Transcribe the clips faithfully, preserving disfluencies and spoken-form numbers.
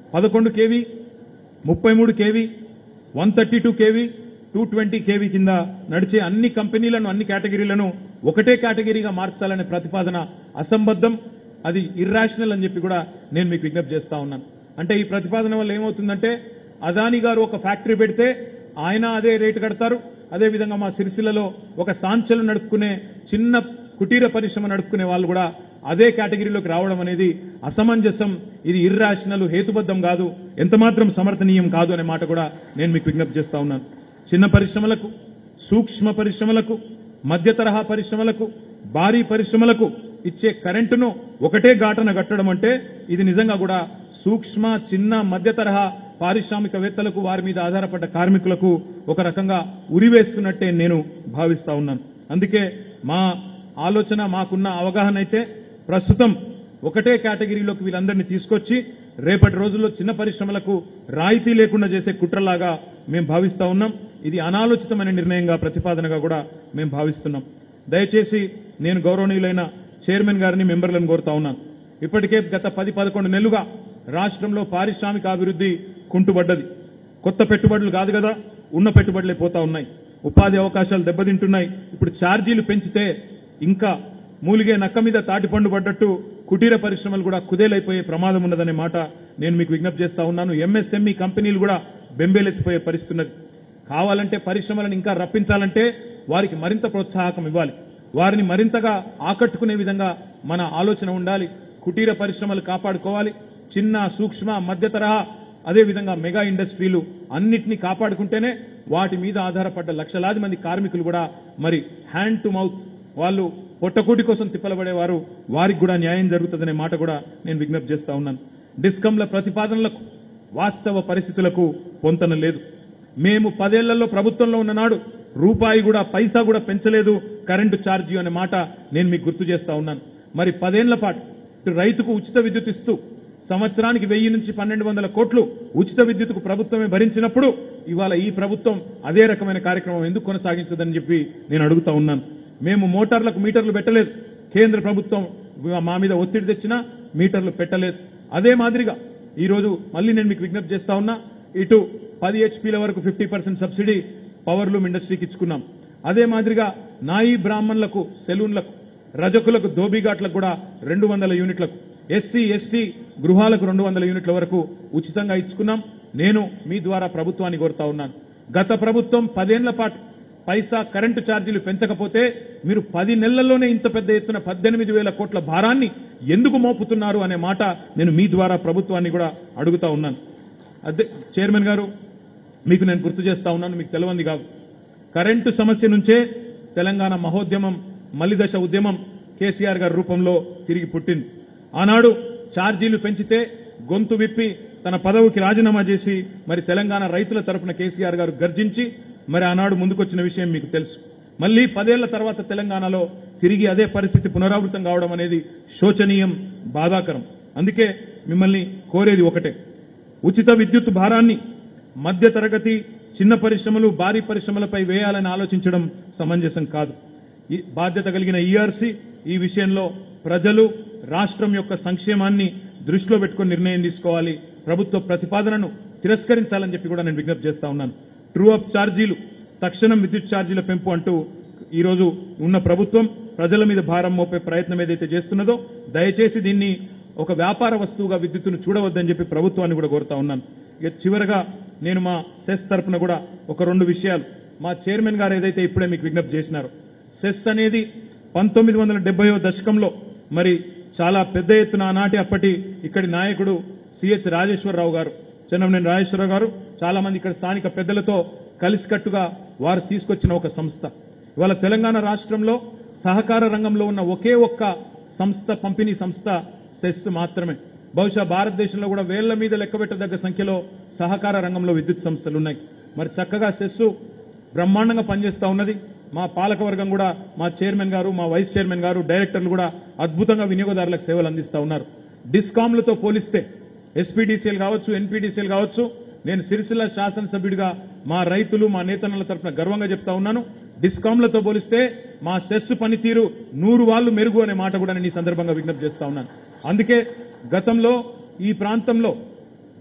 పదకొండు కేవీ ముప్పై మూడు KV one thirty two KV two twenty KV కింద నడిచే అన్ని కంపెనీలను అన్ని కేటగిరీలను ఒకటే కేటగిరీగా మార్చాలనే ప్రతిపాదన అసంబద్ధం, అది ఇర్రాషనల్ అని చెప్పి కూడా నేను మీకు విజ్ఞప్తి చేస్తా ఉన్నాను. అంటే ఈ ప్రతిపాదన వల్ల ఏమవుతుందంటే అదానీ గారు ఒక ఫ్యాక్టరీ పెడితే ఆయన అదే రేటు కడతారు, అదేవిధంగా మా సిరిసిల్లలో ఒక సాంచలు నడుపుకునే చిన్న కుటీర పరిశ్రమ నడుపుకునే వాళ్ళు కూడా అదే కేటగిరీలోకి రావడం అనేది అసమంజసం, ఇది ఇర్రాషనల్, హేతుబద్ధం కాదు, ఎంతమాత్రం సమర్థనీయం కాదు అనే మాట కూడా నేను మీకు విజ్ఞప్తి చేస్తా ఉన్నాను. చిన్న పరిశ్రమలకు, సూక్ష్మ పరిశ్రమలకు, మధ్య తరహా పరిశ్రమలకు, భారీ పరిశ్రమలకు ఇచ్చే కరెంటును ఒకటే ఘాటన కట్టడం అంటే ఇది నిజంగా కూడా సూక్ష్మ, చిన్న, మధ్య తరహా పారిశ్రామికవేత్తలకు, వారి మీద ఆధారపడ్డ కార్మికులకు ఒక రకంగా ఉరివేస్తున్నట్టే నేను భావిస్తా ఉన్నాను. అందుకే మా ఆలోచన, మాకున్న అవగాహన అయితే ప్రస్తుతం ఒకటే కేటగిరీలోకి వీళ్ళందరినీ తీసుకొచ్చి రేపటి రోజుల్లో చిన్న పరిశ్రమలకు రాయితీ లేకుండా చేసే కుట్రలాగా మేము భావిస్తా ఉన్నాం. ఇది అనాలోచితమైన నిర్ణయంగా, ప్రతిపాదనగా కూడా మేము భావిస్తున్నాం. దయచేసి నేను గౌరవనీయులైన చైర్మన్ గారిని, మెంబర్లను కోరుతా ఉన్నాను. ఇప్పటికే గత పది పదకొండు నెలలుగా రాష్ట్రంలో పారిశ్రామిక అభివృద్ధి కుంటుపడ్డది. కొత్త పెట్టుబడులు కాదు కదా, ఉన్న పెట్టుబడులే పోతా ఉన్నాయి, ఉపాధి అవకాశాలు దెబ్బతింటున్నాయి. ఇప్పుడు ఛార్జీలు పెంచితే ఇంకా మూలిగే నక్క మీద తాటిపండు పడ్డట్టు కుటీర పరిశ్రమలు కూడా కుదేలైపోయే ప్రమాదం ఉన్నదనే మాట నేను మీకు విజ్ఞప్తి చేస్తా ఉన్నాను. ఎంఎస్ఎంఈ కంపెనీలు కూడా బెంబేలెత్తిపోయే పరిస్థితి ఉన్నది. కావాలంటే పరిశ్రమలను ఇంకా రప్పించాలంటే వారికి మరింత ప్రోత్సాహకం ఇవ్వాలి, వారిని మరింతగా ఆకట్టుకునే విధంగా మన ఆలోచన ఉండాలి. కుటీర పరిశ్రమలు కాపాడుకోవాలి, చిన్న, సూక్ష్మ, మధ్య తరహా, అదేవిధంగా మెగా ఇండస్ట్రీలు అన్నిటినీ కాపాడుకుంటేనే వాటి మీద ఆధారపడ్డ లక్షలాది మంది కార్మికులు కూడా మరి హ్యాండ్ టు మౌత్, వాళ్ళు పొట్టకూటి కోసం తిప్పలబడేవారు, వారికి కూడా న్యాయం జరుగుతుందనే మాట కూడా నేను విజ్ఞప్తి చేస్తా ఉన్నాను. డిస్కంల ప్రతిపాదనలకు, వాస్తవ పరిస్థితులకు పొంతన లేదు. మేము పదేళ్లలో ప్రభుత్వంలో ఉన్ననాడు రూపాయి కూడా, పైసా కూడా పెంచలేదు కరెంటు ఛార్జీ అనే మాట నేను మీకు గుర్తు చేస్తా ఉన్నాను. మరి పదేళ్ల పాటు ఇటు రైతుకు ఉచిత విద్యుత్ ఇస్తూ సంవత్సరానికి వెయ్యి నుంచి పన్నెండు వందల కోట్లు ఉచిత విద్యుత్కు ప్రభుత్వమే భరించినప్పుడు ఇవాళ ఈ ప్రభుత్వం అదే రకమైన కార్యక్రమం ఎందుకు కొనసాగించదని చెప్పి నేను అడుగుతా ఉన్నాను. మేము మోటార్లకు మీటర్లు పెట్టలేదు, కేంద్ర ప్రభుత్వం మా మీద ఒత్తిడి తెచ్చినా మీటర్లు పెట్టలేదు. అదే మాదిరిగా ఈరోజు మళ్ళీ నేను మీకు విజ్ఞప్తి చేస్తా ఉన్నా, ఇటు పది హెచ్పీల వరకు fifty percent subsidy power loom ఇండస్ట్రీకి ఇచ్చుకున్నాం. అదే మాదిరిగా నాయి బ్రాహ్మణులకు, సెలూన్లకు, రజకులకు, ధోబీఘాట్లకు కూడా రెండు వందల యూనిట్లకు, ఎస్సీ ఎస్టీ గృహాలకు రెండు వందల యూనిట్ల వరకు ఉచితంగా ఇచ్చుకున్నాం. నేను మీ ద్వారా ప్రభుత్వాన్ని కోరుతా ఉన్నాను, గత ప్రభుత్వం పదేళ్ల పాటు పైసా కరెంటు ఛార్జీలు పెంచకపోతే మీరు పది నెలల్లోనే ఇంత పెద్ద ఎత్తున పద్దెనిమిది వేల కోట్ల భారాన్ని ఎందుకు మోపుతున్నారు అనే మాట నేను మీ ద్వారా ప్రభుత్వాన్ని కూడా అడుగుతా ఉన్నాను. అదే చైర్మన్ గారు, మీకు నేను గుర్తు చేస్తా ఉన్నాను, మీకు తెలియంది కాదు, కరెంటు సమస్య నుంచే తెలంగాణ మహోద్యమం, మలిదశ ఉద్యమం కేసీఆర్ గారి రూపంలో తిరిగి పుట్టింది. ఆనాడు ఛార్జీలు పెంచితే గొంతు విప్పి తన పదవికి రాజీనామా చేసి మరి తెలంగాణ రైతుల తరపున కేసీఆర్ గారు గర్జించి మరి ఆనాడు ముందుకొచ్చిన విషయం మీకు తెలుసు. మళ్లీ పదేళ్ల తర్వాత తెలంగాణలో తిరిగి అదే పరిస్థితి పునరావృతం కావడం అనేది శోచనీయం, బాధాకరం. అందుకే మిమ్మల్ని కోరేది ఒకటే, ఉచిత విద్యుత్ భారాన్ని మధ్య తరగతి, చిన్న పరిశ్రమలు, భారీ పరిశ్రమలపై వేయాలని ఆలోచించడం సమంజసం కాదు. ఈ బాధ్యత కలిగిన ఈఆర్సీ ఈ విషయంలో ప్రజలు, రాష్ట్రం యొక్క సంక్షేమాన్ని దృష్టిలో పెట్టుకుని నిర్ణయం తీసుకోవాలి. ప్రభుత్వ ప్రతిపాదనను తిరస్కరించాలని చెప్పి కూడా నేను విజ్ఞప్తి చేస్తా ఉన్నాను. ట్రూ అప్ ఛార్జీలు, తక్షణం విద్యుత్ ఛార్జీల పెంపు అంటూ ఈరోజు ఉన్న ప్రభుత్వం ప్రజల మీద భారం మోపే ప్రయత్నం ఏదైతే చేస్తున్నదో దయచేసి దీన్ని ఒక వ్యాపార వస్తువుగా విద్యుత్తును చూడవద్దని చెప్పి ప్రభుత్వాన్ని కూడా కోరుతా ఉన్నాను. ఇక చివరగా నేను మా సెస్ తరపున కూడా ఒక రెండు విషయాలు, మా చైర్మన్ గారు ఏదైతే ఇప్పుడే మీకు విజ్ఞప్తి చేసినారో, సెస్ అనేది పంతొమ్మిది వందల డెబ్బైవ దశకంలో మరి చాలా పెద్ద ఎత్తున ఆనాటి అప్పటి ఇక్కడి నాయకుడు సిహెచ్ రాజేశ్వరరావు గారు, చెన్నమనేని రాజేశ్వరరావు గారు, చాలా మంది ఇక్కడ స్థానిక పెద్దలతో కలిసికట్టుగా వారు తీసుకొచ్చిన ఒక సంస్థ. ఇవాళ తెలంగాణ రాష్ట్రంలో సహకార రంగంలో ఉన్న ఒకే ఒక్క సంస్థ, పంపిణీ సంస్థ సెస్ మాత్రమే. బహుశా భారతదేశంలో కూడా వేళ్ల మీద లెక్కబెట్టదగ్గ సంఖ్యలో సహకార రంగంలో విద్యుత్ సంస్థలు ఉన్నాయి. మరి చక్కగా సెస్ బ్రహ్మాండంగా పనిచేస్తా ఉన్నది. మా పాలకవర్గం కూడా, మా చైర్మన్ గారు, మా వైస్ చైర్మన్ గారు, డైరెక్టర్లు కూడా అద్భుతంగా వినియోగదారులకు సేవలు అందిస్తా ఉన్నారు. డిస్కామ్లతో పోలిస్తే ఎస్పీడీసీఎల్ కావచ్చు, ఎన్పీడీసీఎల్ కావచ్చు, నేను సిరిసిల్ల శాసనసభ్యుడిగా మా రైతులు, మా నేతన్నల తరఫున గర్వంగా చెప్తా ఉన్నాను, డిస్కామ్లతో పోలిస్తే మా సెస్ పనితీరు నూరు వాళ్లు మెరుగు అనే మాట కూడా నేను ఈ సందర్భంగా విజ్ఞప్తి చేస్తా ఉన్నాను. అందుకే గతంలో ఈ ప్రాంతంలో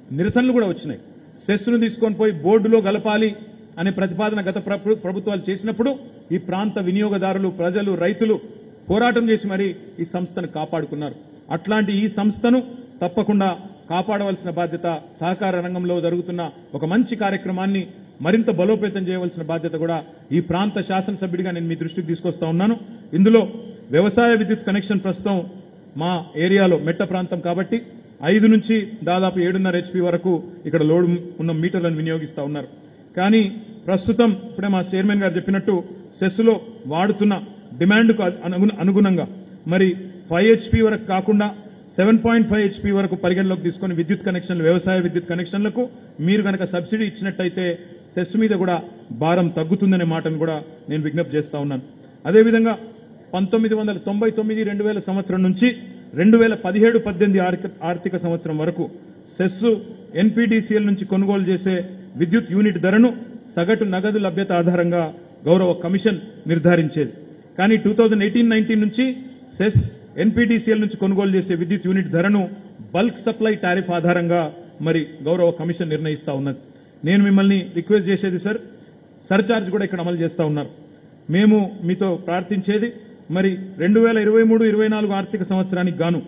నిరసనలు కూడా వచ్చినాయి. సెస్ను తీసుకొని పోయి బోర్డులో గలపాలి అనే ప్రతిపాదన గత ప్రభు- ప్రభుత్వాలు చేసినప్పుడు ఈ ప్రాంత వినియోగదారులు, ప్రజలు, రైతులు పోరాటం చేసి మరి ఈ సంస్థను కాపాడుకున్నారు. అట్లాంటి ఈ సంస్థను తప్పకుండా కాపాడవలసిన బాధ్యత, సహకార రంగంలో జరుగుతున్న ఒక మంచి కార్యక్రమాన్ని మరింత బలోపేతం చేయవలసిన బాధ్యత కూడా ఈ ప్రాంత శాసనసభ్యుడిగా నేను మీ దృష్టికి తీసుకొస్తా ఉన్నాను. ఇందులో వ్యవసాయ విద్యుత్ కనెక్షన్ ప్రస్తుతం మా ఏరియాలో మెట్ట ప్రాంతం కాబట్టి ఐదు నుంచి దాదాపు ఏడున్నర హెచ్పి వరకు ఇక్కడ లోడ్ ఉన్న మీటర్లను వినియోగిస్తా ఉన్నారు. కానీ ప్రస్తుతం ఇప్పుడే మా చైర్మన్ గారు చెప్పినట్టు సెస్సులో వాడుతున్న డిమాండ్కు అనుగు- అనుగుణంగా మరి ఫైవ్ హెచ్పి వరకు కాకుండా సెవెన్ పాయింట్ ఫైవ్ హెచ్పి వరకు పరిగణలోకి తీసుకొని విద్యుత్ కనెక్షన్లు, వ్యవసాయ విద్యుత్ కనెక్షన్లకు మీరు కనుక సబ్సిడీ ఇచ్చినట్టయితే సెస్ మీద కూడా భారం తగ్గుతుందనే మాటను కూడా నేను విజ్ఞప్తి చేస్తా ఉన్నాను. అదేవిధంగా పంతొమ్మిది వందల తొంభై తొమ్మిది రెండు వేల సంవత్సరం నుంచి రెండు వేల పదిహేడు పద్దెనిమిది ఆర్థిక ఆర్థిక సంవత్సరం వరకు సెస్ ఎన్పీడీసీఎల్ నుంచి కొనుగోలు చేసే విద్యుత్ యూనిట్ ధరను సగటు నగదు లభ్యత ఆధారంగా గౌరవ కమిషన్ నిర్ధారించేది. కానీ టూ థౌజండ్ ఎయిటీన్ నైన్టీన్ నుంచి సెస్ ఎన్పీడీసీఎల్ నుంచి కొనుగోలు చేసే విద్యుత్ యూనిట్ ధరను బల్క్ సప్లై టారిఫ్ ఆధారంగా మరి గౌరవ కమిషన్ నిర్ణయిస్తా ఉన్నది. నేను మిమ్మల్ని రిక్వెస్ట్ చేసేది సార్, సర్చార్జ్ కూడా ఇక్కడ అమలు చేస్తా ఉన్నారు. మేము మీతో ప్రార్థించేది మరి రెండు వేల ఇరవై మూడు ఇరవై నాలుగు ఆర్థిక సంవత్సరానికి గాను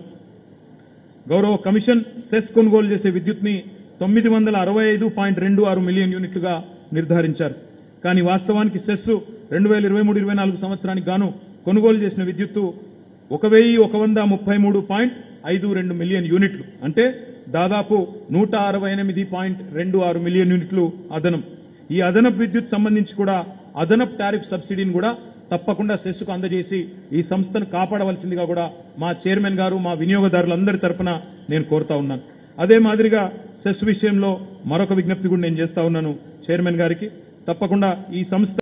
గౌరవ కమిషన్ సెస్ కొనుగోలు చేసే విద్యుత్ని తొమ్మిది వందల అరవై ఐదు పాయింట్ రెండు ఆరు మిలియన్ యూనిట్లుగా నిర్ధారించారు. కానీ వాస్తవానికి సెస్ రెండు వేల ఇరవై మూడు ఇరవై నాలుగు సంవత్సరానికి గాను కొనుగోలు చేసిన విద్యుత్తు ఒక వెయ్యి ఒక వంద ముప్పై మూడు పాయింట్ ఐదు రెండు మిలియన్ యూనిట్లు, అంటే దాదాపు నూట అరవై ఎనిమిది పాయింట్ రెండు ఆరు మిలియన్ యూనిట్లు అదనం. ఈ అదనపు విద్యుత్ సంబంధించి కూడా అదనపు టారిఫ్ సబ్సిడీని కూడా తప్పకుండా సెస్కు అందజేసి ఈ సంస్థను కాపాడవలసిందిగా కూడా మా చైర్మన్ గారు, మా వినియోగదారులందరి తరపున నేను కోరుతా ఉన్నాను. అదే మాదిరిగా సెస్ విషయంలో మరొక విజ్ఞప్తి కూడా నేను చేస్తా ఉన్నాను చైర్మన్ గారికి. తప్పకుండా ఈ సంస్థ